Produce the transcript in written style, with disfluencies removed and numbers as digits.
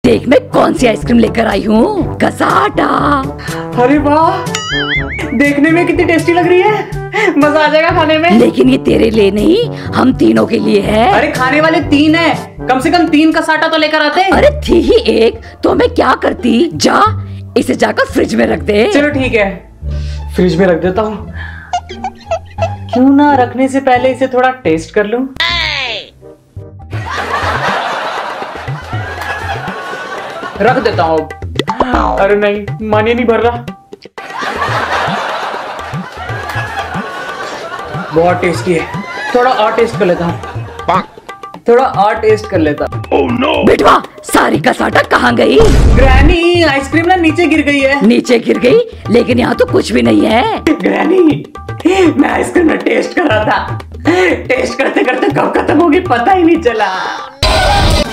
देख मैं कौन सी आइसक्रीम लेकर आई हूँ, कसाटा। अरे वाह, देखने में कितनी टेस्टी लग रही है, मजा आ जाएगा खाने में। लेकिन ये तेरे लिए नहीं, हम तीनों के लिए है। अरे खाने वाले 3 है, कम से कम 3 कसाटा तो लेकर आते। अरे थी ही एक, तो मैं क्या करती। जा इसे जाकर फ्रिज में रख दे। चलो ठीक है, फ्रिज में रख देता हूँ। क्यों ना रखने से पहले इसे थोड़ा टेस्ट कर लूं। रख देता हूँ। अरे नहीं, मन ही नहीं भर रहा। बहुत टेस्टी है, थोड़ा और टेस्ट कर लेता हूँ। थोड़ा और टेस्ट कर लेता। oh, no! बेटवा, सारी कसाटा कहाँ गई? ग्रैनी, आइसक्रीम ना नीचे गिर गई है। नीचे गिर गई, लेकिन यहाँ तो कुछ भी नहीं है। ग्रैनी, मैं आइसक्रीम में टेस्ट कर रहा था, टेस्ट करते करते कब खत्म होगी पता ही नहीं चला।